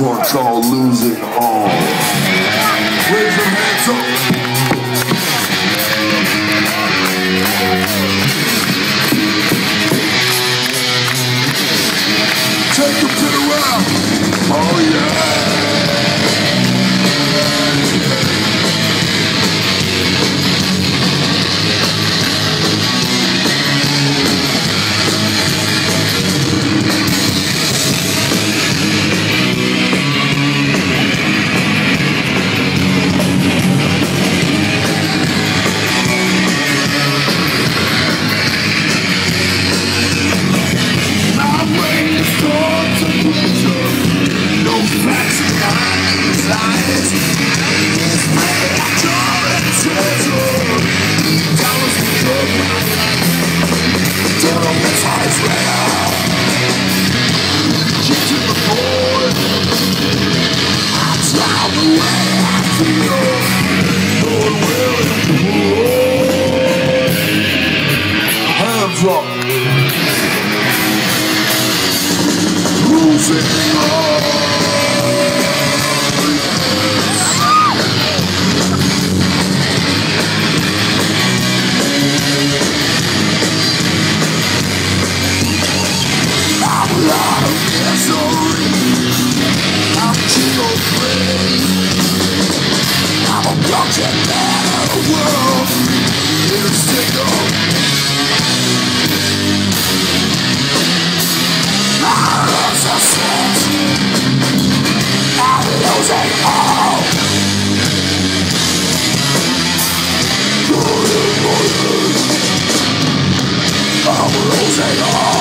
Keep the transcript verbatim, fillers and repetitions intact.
one called Losing All. Raise your hands up. Take them to the round. Oh yeah. Hands up. Losing all. I'm a lot of misery. I'm chill free. I'm a broken man of the world. In a single. I'm losing all. I'm losing all.